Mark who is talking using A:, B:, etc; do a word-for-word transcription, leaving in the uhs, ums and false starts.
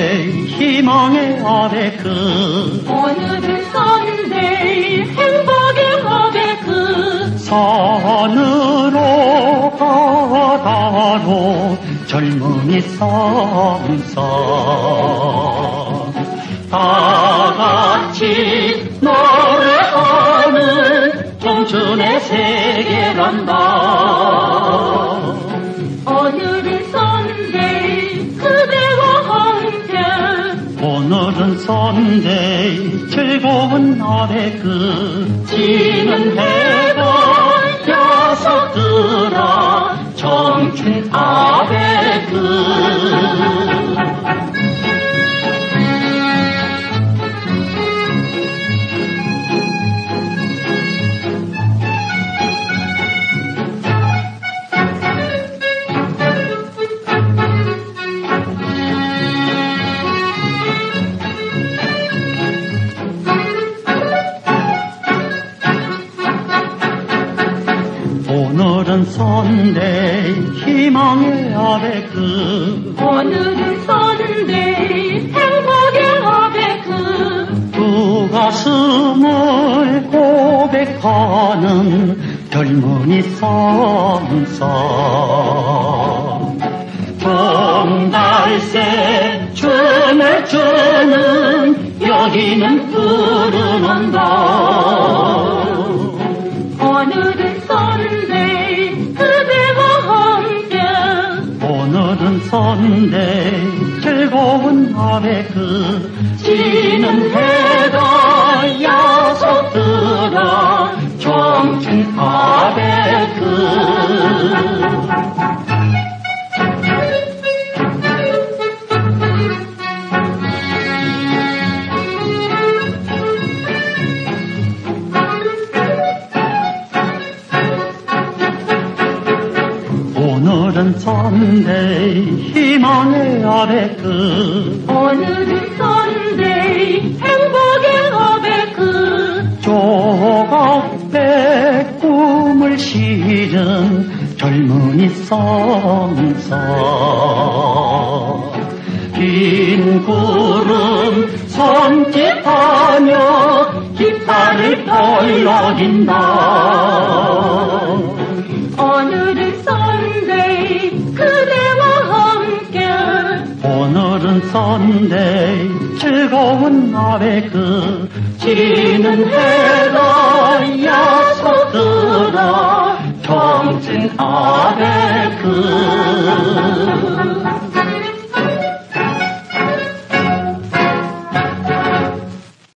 A: 선데이 희망의 아베크
B: 오늘은 선데이 행복의 아베크
A: 산으로 바다로 젊은이 쌍쌍 다같이 노래하는 청춘의 세계란다.
B: 오늘은 선데이 그대와 함께
A: 오늘은 선데이 즐거운 아베크 지는 해가 야속들아 청춘 아베크 오늘은 선데이 희망의 아베크
B: 오늘은 선데이 행복의 아베크
A: 두 가슴을 고백하는 젊은이 쌍쌍 정달새 춤을 추는 여기는 푸른 언덕
B: 오늘은 선데이 그대와 함께
A: 오늘은 선데이 즐거운 아베크 지는 해가 야속들아 청춘 아베크 오늘은 선데이 희망의 아베크
B: 오늘은 선데이 행복의 아베크
A: 조각배 꿈을 실은 젊은이 쌍쌍 긴 구름 손짓하며 깃발을 벌러진다.
B: 오늘은 선데이 그대와 함께
A: 오늘은 선데이 즐거운 아베크 지는 해가 야속들아 청춘 아베크